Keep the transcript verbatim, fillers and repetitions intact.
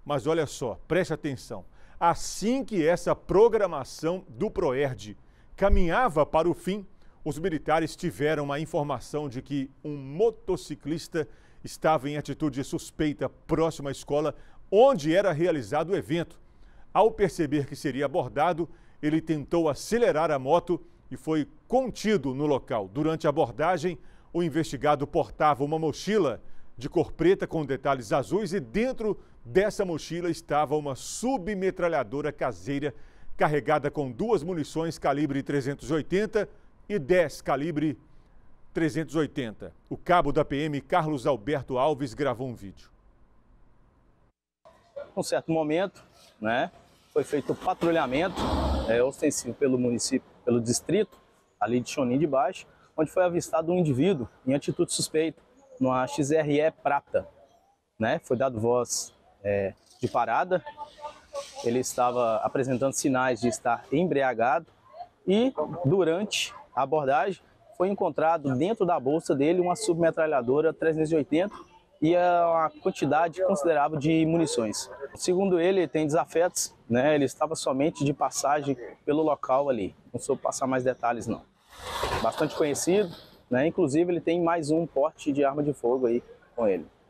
Mas olha só, preste atenção. Assim que essa programação do PROERD caminhava para o fim, os militares tiveram a informação de que um motociclista estava em atitude suspeita próximo à escola onde era realizado o evento. Ao perceber que seria abordado, ele tentou acelerar a moto e foi contido no local. Durante a abordagem, o investigado portava uma mochila de cor preta com detalhes azuis e dentro dessa mochila estava uma submetralhadora caseira carregada com duas munições calibre trezentos e oitenta e dez calibre trezentos e oitenta. O cabo da P M, Carlos Alberto Alves, gravou um vídeo. Num certo momento, né, foi feito o patrulhamento é, ostensivo pelo município, pelo distrito, ali de Chonim de Baixo, onde foi avistado um indivíduo em atitude suspeita, numa X R E prata. Né? Foi dado voz é, de parada, ele estava apresentando sinais de estar embriagado e, durante a abordagem, foi encontrado dentro da bolsa dele uma submetralhadora trezentos e oitenta e uma quantidade considerável de munições. Segundo ele, ele tem desafetos, né? Ele estava somente de passagem pelo local ali, não soube passar mais detalhes não. Bastante conhecido, né? Inclusive ele tem mais um porte de arma de fogo aí com ele.